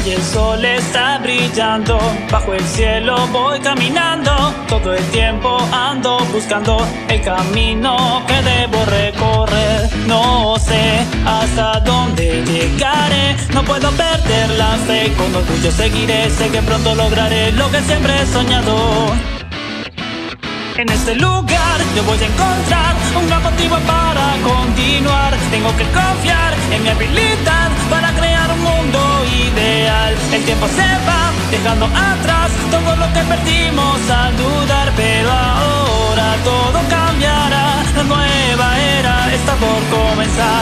Hoy el sol está brillando, bajo el cielo voy caminando. Todo el tiempo ando buscando el camino que debo recorrer. No sé hasta dónde llegaré, no puedo perder la fe, con orgullo seguiré. Sé que pronto lograré lo que siempre he soñado. En este lugar yo voy a encontrar un gran motivo para continuar. Tengo que confiar en mi habilidad para crear un mundo ideal. El tiempo se va dejando atrás todo lo que perdimos al dudar, pero ahora todo cambiará. La nueva era está por comenzar.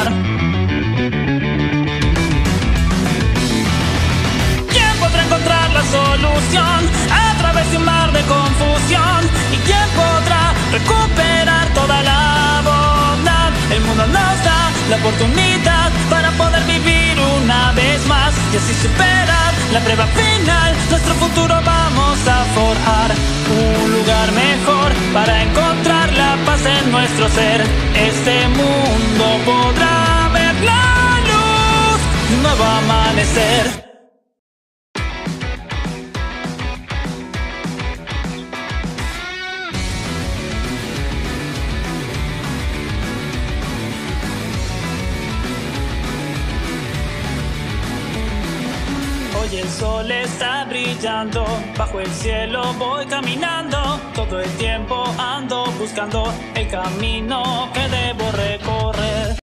¿Quién podrá encontrar la solución a través de un mar de confusión? ¿Y quién podrá recuperar toda la bondad? El mundo nos da la oportunidad para poder vivir una vez más y así superar la prueba final. Nuestro futuro vamos a forjar un lugar mejor para encontrar la paz en nuestro ser. Este mundo podrá ver la luz de un nuevo amanecer. Hoy el sol está brillando, bajo el cielo voy caminando. Todo el tiempo ando buscando el camino que debo recorrer.